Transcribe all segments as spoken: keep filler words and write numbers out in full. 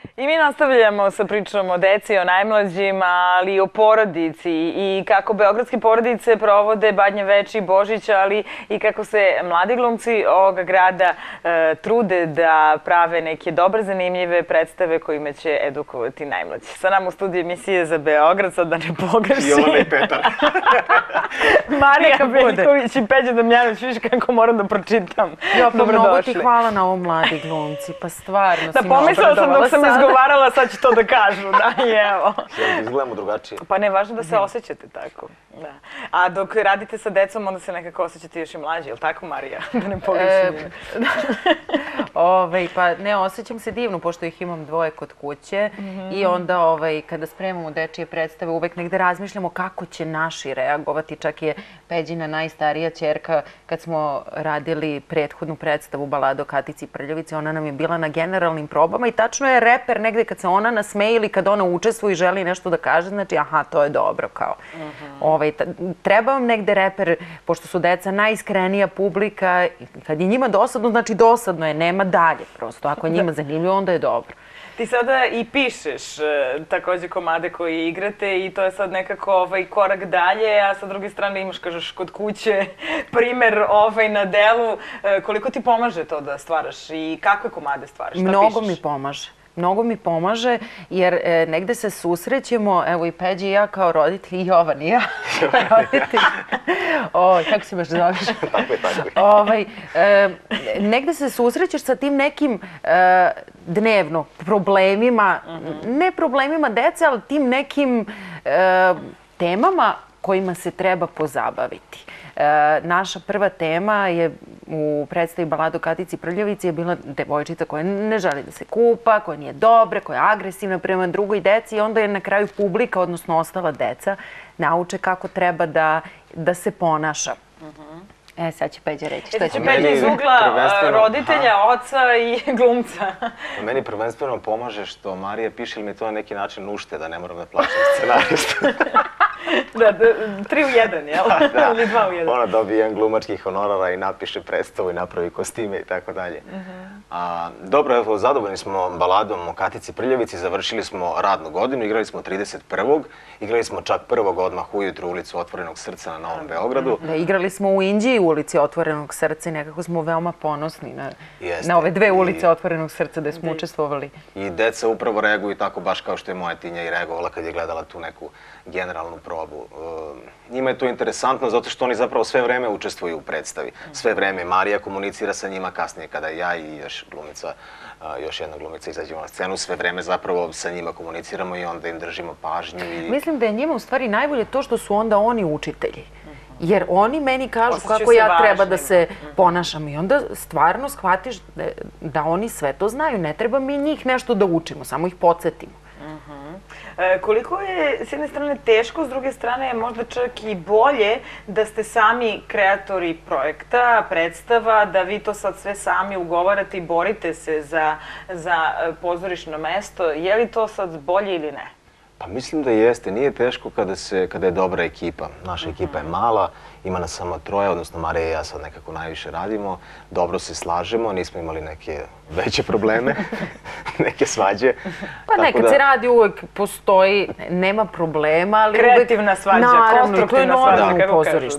I mi nastavljamo sa pričom o deci, o najmlađima, ali i o porodici i kako beogradske porodice provode Badnje veče i Božić, ali i kako se mladi glumci ovoga grada e, trude da prave neke dobre, zanimljive predstave kojima će edukovati najmlađe. Sa nama u studiju emisije za Beograd, sad da ne pogrešim. Jovana i Petar. Marija Veljković i Peđa Damjanović, viš kako moram da pročitam. Jo, pa mnogo ti hvala na ovo, mladi glumci, pa stvarno si me obradovala. Da, pomislila sam dok sam izgovarala, sad će to da kažu, da, i evo. Želim da izgledamo drugačije. Pa ne, važno da se osjećate tako. Da. A dok radite sa decom, onda se nekako osjećate još i mlađi, je li tako, Marija? Da ne pogrešim. Ove, pa ne, osjećam se divno, pošto ih imam dvoje kod kuće i onda ovaj, kada spremamo dečije predstave, uvek negde razmišljamo kako će naši reagovati. Čak je Peđina najstarija ćerka, kad smo radili prethodnu predstavu Balada o Katici Prljavici, ona nam je bila na generalnim probama i tačno je reper negde kad se ona nasmeje ili kad ona učestvuje i želi nešto da kaže, znači aha, to je dobro, kao. Ovaj, treba vam negde reper, pošto su deca najiskrenija publika, kad je njima dosadno, znači dosadno je, nema dalje prosto. Ako je njima zanimljivo, onda je dobro. Ti sada i pišeš takođe komade koje igrate i to je sad nekako ovaj korak dalje, a sa druge strane imaš, kažeš, kod kuće primer ovaj na delu. Koliko ti pomaže to da stvaraš i kakve komade stvaraš? Mnogo mi pomaže. Mnogo mi pomaže, jer e, negde se susrećemo, evo i Peđi i ja kao roditelji, i Jovan i ja kao roditelji. O, kako se baš zoveš? Tako je, tako je. Ovaj, e, negde se susrećeš sa tim nekim e, dnevno problemima, ne problemima dece, ali tim nekim e, temama kojima se treba pozabaviti. E, naša prva tema je u predstavi Balada o Katici Prljavici je bila devojčica koja ne želi da se kupa, koja nije dobra, koja je agresivna prema drugoj deci i onda je na kraju publika, odnosno ostala deca, nauče kako treba da, da se ponaša. E, sad će Peđa reći šta će. Peđa iz ugla roditelja, oca i glumca. Meni prvenstveno pomaže što Marija piše ili mi je to na neki način nušte da ne moram da plaćam scenaristu. Da, tri u jedan, jel? Da, ili dva u jedan. Ona dobije jedan glumački honorar i napiše predstavu i napravi kostime i tako dalje. Dobro, evo, zadovoljni smo Baladom o Katici Prljavici, završili smo radnu godinu, igrali smo trideset prvog Igrali smo čak prvog odmah ujutru ulicu Otvorenog srca na Novom Beogradu. Da, igrali smo u Inđiji ulici Otvorenog srca i nekako smo veoma ponosni na, na ove dve ulice Otvorenog srca da smo učestvovali. I deca upravo reaguju tako baš kao što je moja Tinja i reagovala kad je gledala tu neku generalnu probu. Njima je to interesantno zato što oni zapravo sve vreme učestvuju u predstavi. Sve vreme Marija komunicira sa njima, kasnije kada ja i još glumica, još jedna glumica izađemo na scenu, sve vreme zapravo sa njima komuniciramo i onda im držimo pažnju. Mislim da je njima u stvari najbolje to što su onda oni učitelji. Jer oni meni kažu kako ja treba da se ponašam i onda stvarno shvatiš da oni sve to znaju. Ne treba mi njih nešto da učimo, samo ih podsjetimo. Koliko je s jedne strane teško, s druge strane je možda čak i bolje da ste sami kreatori projekta, predstava, da vi to sad sve sami ugovarate i borite se za pozorišno mesto. Je li to sad bolje ili ne? Pa mislim da jeste. Nije teško kada je dobra ekipa. Naša ekipa je mala, ima nas samo troje, odnosno Marija i ja sad nekako najviše radimo. Dobro se slažemo, nismo imali neke veće probleme, neke svađe. Pa nekad se radi, uvek postoji, nema problema, ali uvek... Kreativna svađa, konstruktivna svađa, kako kažu.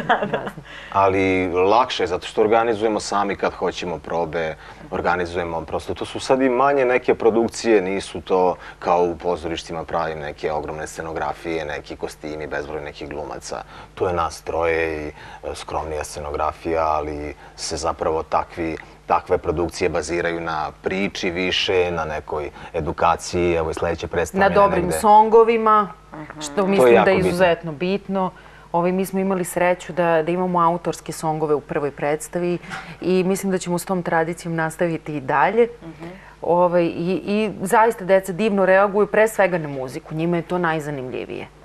Ali lakše je, zato što organizujemo sami kad hoćemo probe, organizujemo, prosto to su sad i manje neke produkcije, nisu to kao u pozorištima pravim neke ogromne scenografije, neki kostimi, bezbroj nekih glumaca. Tu je nas troje i skromnija scenografija, ali se zapravo takvi takve produkcije baziraju na priči više, na nekoj edukaciji, evo i sledeće predstavljene. Na dobrim songovima, što mislim da je izuzetno bitno. Mi smo imali sreću da imamo autorske songove u prvoj predstavi i mislim da ćemo s tom tradicijom nastaviti i dalje. I zaista deca divno reaguju pre svega na muziku, njima je to najzanimljivije.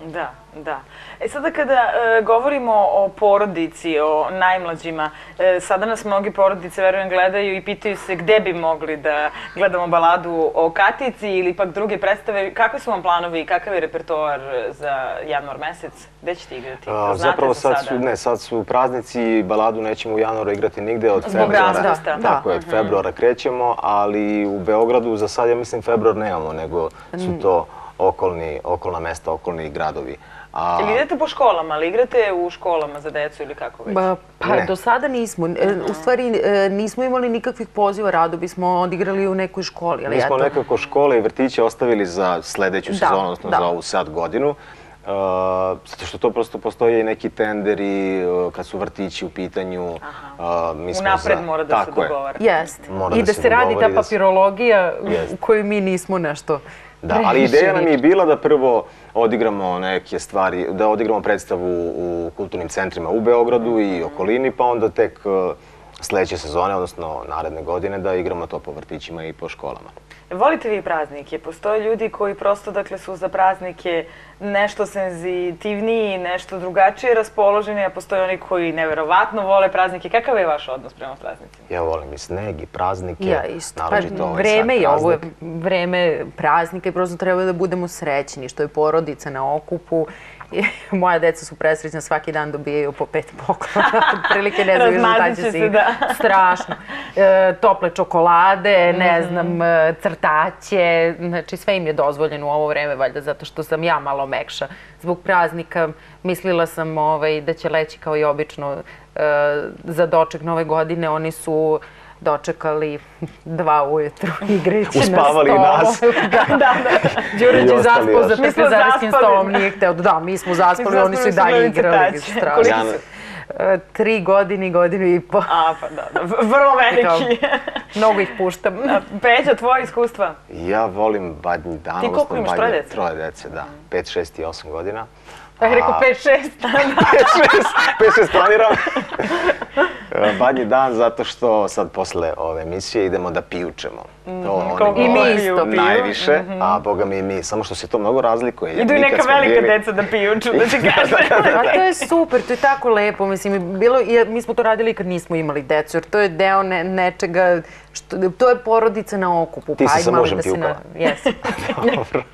Da, da. E sada kada e, govorimo o porodici, o najmlađima, e, sada nas mnogi porodice, verujem, gledaju i pitaju se gde bi mogli da gledamo baladu o Katici ili pak druge predstave. Kakvi su vam planovi i kakav je repertoar za januar mesec? Gde ćete igrati? A, zapravo sad su, ne, sad su praznici i baladu nećemo u januaru igrati nigde od Zbog februara. razpusta. Tako je, od februara krećemo, ali u Beogradu za sad, ja mislim, februar nemamo, nego su to okolni, okolna mesta, okolni gradovi. A... Ili idete po školama, ali igrate u školama za decu ili kako već? Ba, pa Ne. do sada nismo. E, U stvari e, nismo imali nikakvih poziva, rado bismo odigrali u nekoj školi. Ali Mi smo eto, nekako škole i vrtiće ostavili za sledeću Da, sezonu, odnosno da. za ovu sad godinu. Uh, zato što to prosto postoje i neki tenderi uh, kad su vrtići u pitanju. Uh, mi smo Unapred za- mora da se Tako je. dogovara. Jeste. Mora I da da se se radi dogovori ta da se- papirologija Jeste. u kojoj mi nismo nešto Da, ali ideja nam je bila da prvo odigramo neke stvari, da odigramo predstavu u kulturnim centrima u Beogradu i okolini, pa onda tek uh, sledeće sezone, odnosno naredne godine, da igramo to po vrtićima i po školama. Volite vi praznike? Postoje ljudi koji prosto, dakle, su za praznike nešto senzitivniji, nešto drugačije raspoloženi, a postoje oni koji neverovatno vole praznike. Kakav je vaš odnos prema praznicima? Ja volim i sneg i praznike, Ja isto. Pa, naročito ovaj vreme sad je, ovo je praznik. vreme praznika i prosto treba da budemo srećni, što je porodica na okupu. I moja deca su presrećna, svaki dan dobijaju po pet poklona, otprilike ne znaju šta Razmazit će će se se, da. strašno. E, tople čokolade, ne znam, e, crtaće, znači sve im je dozvoljeno u ovo vreme, valjda zato što sam ja malo mekša. Zbog praznika mislila sam ovaj, da će leći kao i obično e, za doček nove godine, oni su dočekali dva ujutru igrajući na stolu. Uspavali nas. da, da, da. Đurić I je ostali zaspao još. za Mi smo trpezarijskim zaspali. stolom, nije hteo. Da, mi smo zaspali, oni su i zaspali, dalje su gledali igrali. crtaće. Strašno. Koliko su? E, Tri godine i godinu i po. A, pa da, da, v- vrlo veliki. Mnogo ih puštam. Peđa, tvoje iskustva? Ja volim badnji dan. Ti koliko odnosno imaš, badnje- troje dece? Troje dece, da. Pet, šest i osam godina. Pa je rekao A- pet šest. pet šest planiram. Badnji dan zato što sad posle ove emisije idemo da pijučemo. To oni Koliko I mi vole isto piju. najviše, a boga mi i mi. Samo što se to mnogo razlikuje. jer Idu i mi kad neka smo velika bili- deca da pijuču, da ti kažem. A to je super, to je tako lepo. Mislim, bilo, je- mi smo to radili i kad nismo imali decu, jer to je deo ne, nečega, što, to je porodica na okupu. Ti si sa imali mužem da se pivkala. na- Jesam. Dobro.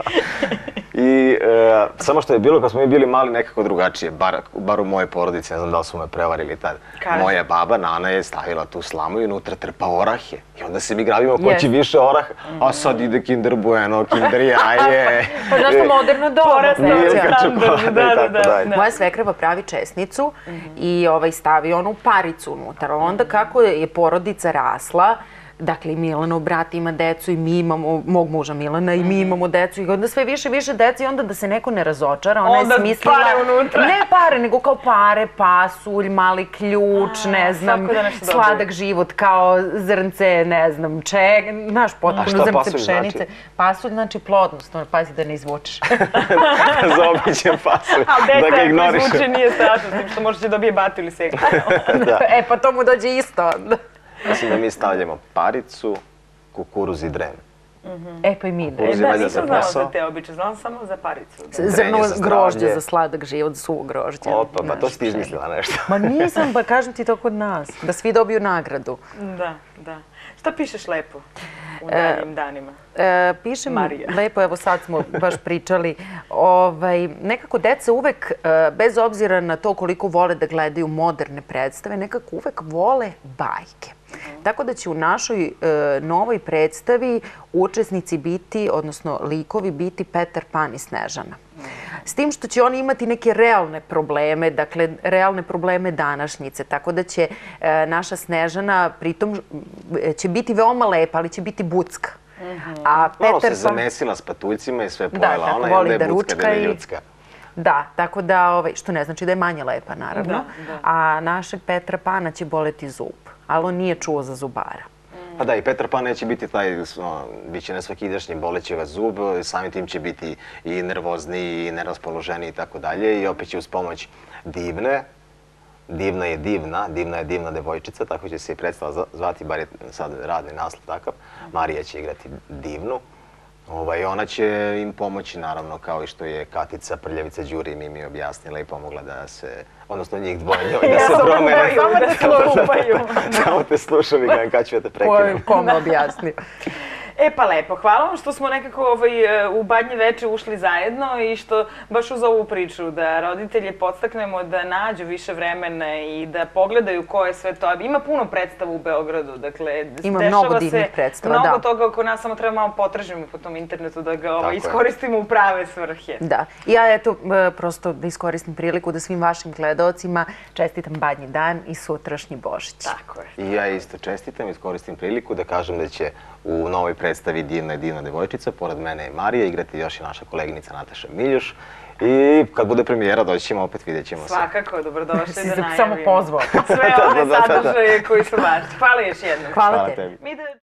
I e, samo što je bilo kad smo mi bili mali nekako drugačije, bar, bar u mojoj porodici, ne znam da li su me prevarili tad. Kaži. Moja baba Nana je stavila tu slamu i unutra trpa orahe. I onda se mi gravimo ko Yes. će više oraha. A sad ide Kinder Bueno, Kinder jaje. Pa znaš što moderno doba. Porastao je Neće. Milka, standard, čokolada da, i da, tako da. dalje. Moja svekrava pravi česnicu i ovaj, stavi onu paricu unutra. Onda kako je porodica rasla, dakle i Milanov brat ima decu i mi imamo, mog muža Milana i mi imamo decu i onda sve više više dece i onda da se neko ne razočara, ona Onda je smislila... pare unutra. Ne pare, nego kao pare, pasulj, mali ključ, ne znam, svako da nešto dobije. sladak život, kao zrnce, ne znam, čeg, znaš, A potpuno šta zrnce pasulj pšenice. znači? Pasulj znači plodnost, ono, pazi da ne izvučeš. Zaobiđem pasulj, A da dete ga ako ignorišem. izvuče nije strašno, s tim što možda će dobije batu ili seku. Da. E, pa to mu dođe isto. Mislim da mi stavljamo paricu, kukuruz i dren. E, pa i mi. E, Uzi da, valjda nisam za znala posao. za te običaje, znala sam samo za paricu. Da. Zrno Drenje za grožđe zdravlje. za sladak život, suvo grožđe. Opa, pa Znaš, to si ti čega. izmislila nešto. Ma nisam, pa kažem ti to kod nas. Da svi dobiju nagradu. Da, da. Šta pišeš lepo u daljim danima? E, pišem Marija. lepo, evo sad smo baš pričali, ovaj, nekako deca uvek, e, bez obzira na to koliko vole da gledaju moderne predstave, nekako uvek vole bajke. Tako da će u našoj e, novoj predstavi učesnici biti, odnosno likovi biti Petar Pan i Snežana. S tim što će oni imati neke realne probleme, dakle, realne probleme današnjice, tako da će e, naša Snežana pritom e, će biti veoma lepa, ali će biti bucka. A Malo Petar se Pan... zamesila s patuljcima i sve Da, pojela. tako Ona voli je da da je bucka, ručka da je i- ljudska. Da, tako da, ovaj, što ne znači da je manje lepa, naravno. Da, da. A našeg Petra Pana će boleti zub, ali on nije čuo za zubara. Pa da, i Petar Pan neće biti taj, o, bit će nesvakidašnji, boleće ga zub, samim tim će biti i nervozniji, i neraspoloženiji i tako dalje. I opet će uz pomoć Divne, Divna je divna, Divna je divna devojčica, tako će se i predstava zvati, bar je sad radni naslov takav. Marija će igrati Divnu, Ovaj, ona će im pomoći, naravno, kao i što je Katica Prljavica Đuri Mimi objasnila i pomogla da se, odnosno njih dvoje njoj, da se promene. Samo te slušaju. Samo te slušam i gledam kad ću ja te prekinem. Kome objasnio. E pa lepo, hvala vam što smo nekako ovaj, u Badnje veče ušli zajedno i što baš uz ovu priču da roditelje podstaknemo da nađu više vremena i da pogledaju ko je sve to. Ima puno predstava u Beogradu, dakle, ima dešava mnogo divnih se predstava, mnogo da. toga oko nas, samo treba malo potražimo po tom internetu da ga ovaj, je. iskoristimo u prave svrhe. Da. Ja eto, e, prosto da iskoristim priliku da svim vašim gledaocima čestitam Badnji dan i sutrašnji Božić. Tako je. I ja isto čestitam, iskoristim priliku da kažem da će u novoj predstavi Divna je divna devojčica, pored mene je Marija, igrati još i naša koleginica Nataša Miljuš. I kad bude premijera doći ćemo, opet vidjet ćemo se. Svakako, dobrodošli da najavimo. Samo pozvao. Sve one sadržaje koji su važni. Hvala još jednom. Hvala Hvala tebi. tebi.